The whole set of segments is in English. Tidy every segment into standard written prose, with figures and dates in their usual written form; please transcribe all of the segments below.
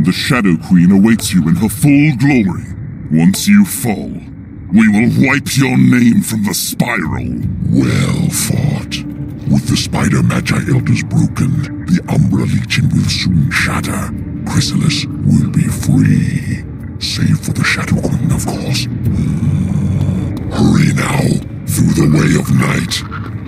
The Shadow Queen awaits you in her full glory. Once you fall, we will wipe your name from the spiral. Well fought. With the Spider Magi Elders broken, the Umbra Legion will soon shatter. Chrysalis will be free. Save for the Shadow Queen, of course. Hurry now, through the way of night.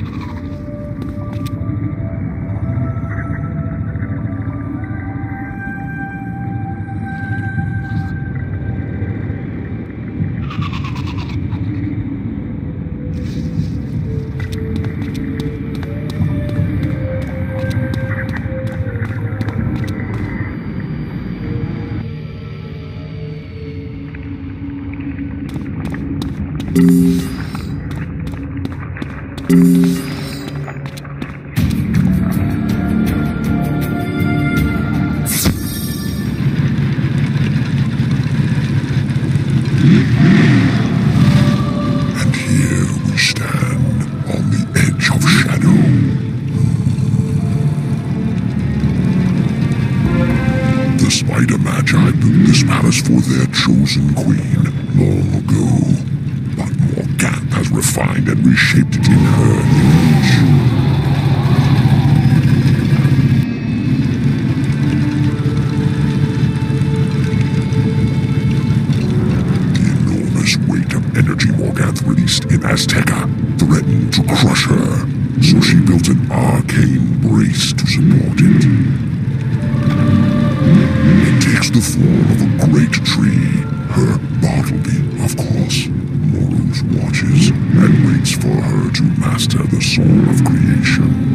And here we stand on the edge of shadow. The Spider Magi built this palace for their chosen queen long ago. But Morganthe has refined and reshaped it in her image. Weight of energy Morganthe released in Azteca threatened to crush her, so she built an arcane brace to support it. It takes the form of a great tree, her Bartleby, of course. Moruz watches and waits for her to master the soul of creation.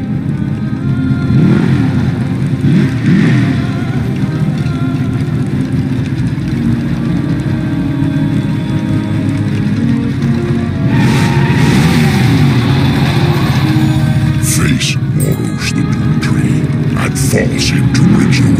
Face Moruz the Doom Tree and force him to bridge the